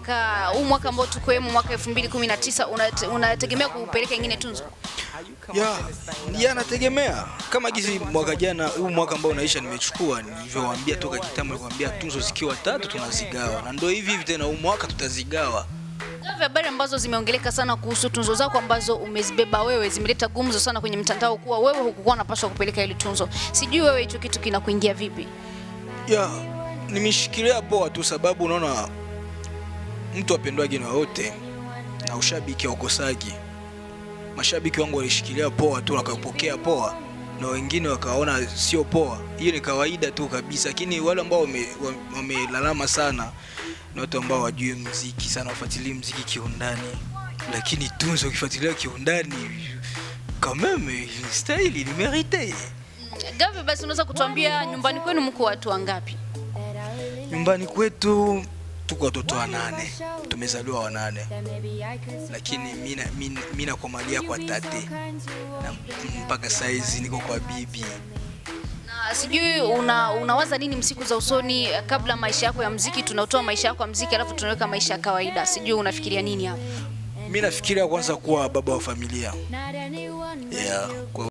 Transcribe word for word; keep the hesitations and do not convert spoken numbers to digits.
mwaka huu mwaka ambao tuko mwaka elfu mbili kumi na tisa unategemea kupeleka nyingine tunzo? Ya, ya nategemea. Kama gizi mwaka jana, huu mwaka ambao unaisha nimechukua, nilivyowaambia toka kitambo niliwaambia tunzo zikiwa tatu tunazigawa. Na ndio hivi hivi tena huu mwaka tutazigawa. Habari ambazo zimeongeleka sana kuhusu tunzo zako ambazo umezibeba wewe zimeleta gumzo sana kwenye mtandao kuwa wewe hukukuwa unapaswa kupeleka ile tunzo. Sijui wewe hicho kitu kinakuingia vipi? Ya, nimeshikilia poa tu sababu unaona mtu apendwaje na wote na ushabiki haukosaji. Mashabiki wangu walishikilia poa tu wakapokea poa na wengine wakaona sio poa. Hiyo ni kawaida tu kabisa, lakini wale ambao wamelalama sana na watu ambao wajue muziki sana, wafuatilie muziki kiundani. Lakini tunzo ukifuatilia kiundani kama mimi style ni mérité. Gavi, basi unaweza kutuambia nyumbani kwenu mko watu wangapi? Nyumbani kwetu tuko watoto wanane. Tumezaliwa wanane. Lakini mimi mimi nakomalia kwa tate. Na mpaka saizi niko kwa bibi. Na sijui una, unawaza nini msiku za usoni kabla maisha yako ya muziki tunatoa maisha yako ya muziki alafu tunaweka maisha ya kawaida. Sijui unafikiria nini hapo? Mimi nafikiria kwanza kuwa baba wa familia. Yeah.